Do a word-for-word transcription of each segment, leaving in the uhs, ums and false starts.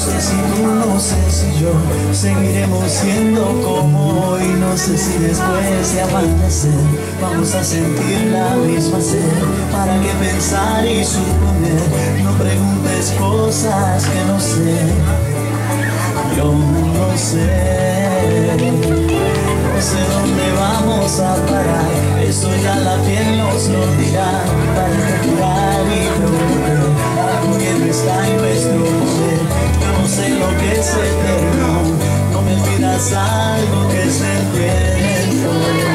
sé si tú, no sé si yo seguiremos siendo como hoy. No sé si después de amanecer vamos a sentir la misma sed. ¿Para qué pensar y suponer? No preguntes cosas que no sé. Yo no sé, no sé dónde vamos a parar. Eso ya la piel nos lo dirá. Para recuperar y prometer algo que no está en nuestro poder. Yo no sé lo que es eterno. No me pidas algo que es el tiempo.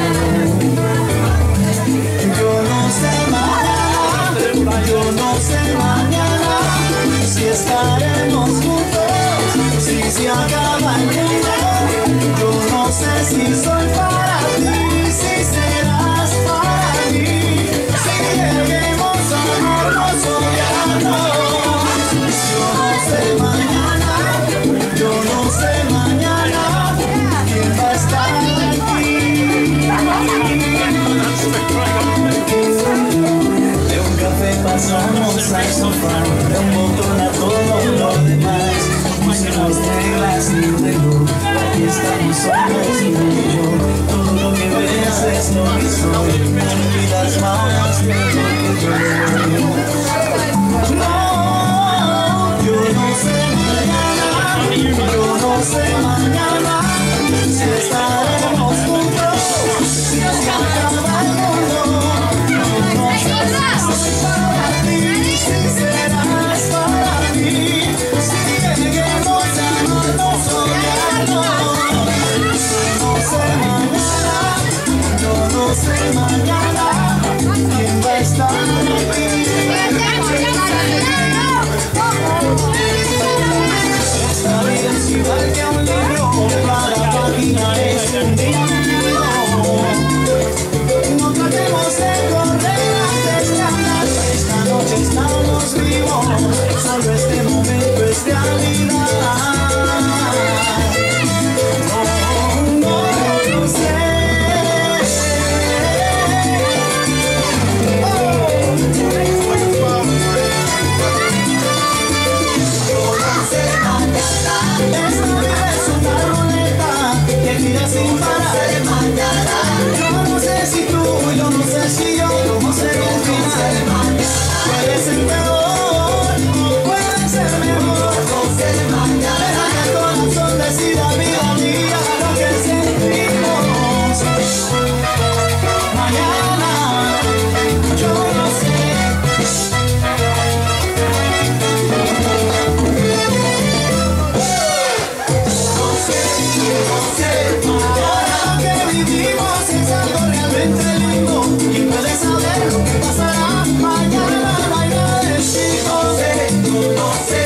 Yo no sé mañana, yo no sé mañana si estaremos juntos, si se acaba el mundo. Yo no sé si soy para ti, si serás para mí, si lleguemos a amarnos odiarnos. Yo no sé mañana, yo no sé mañana quién va a estar aquí. De un café pasamos al sofá, de un botón a todo lo demás. Pusimos reglas y un reloj, aquí estamos solos tú y yo. Todo lo que ves es lo que soy, no olvidas más que yo. No, yo no sé mañana, yo no sé mañana si estaremos juntos, si se acaba el mundo. Yo no sé si soy para ti, si serás para mí, si lleguemos a amarnos odiarnos. No sé mañana, yo no sé mañana quién va a estar aquí. Esta vida es igual que un libro, cada página es un libro. No tratemos de correr antes de hablar. Esta noche estamos vivos, solo este momento es realidad. No, no, no sé. Esta vida es una ruleta que gira sin parar. Yo no sé si tú, yo no sé si yo, cómo será el final. Puede ser peor, puede ser mejor. Deja que el corazón decida vida mía lo que sentimos. Mañana, yo no sé. Ahora que vivimos es algo realmente lindo. ¿Quién puede saber lo que pasará mañana? Baila de chicos, no sé.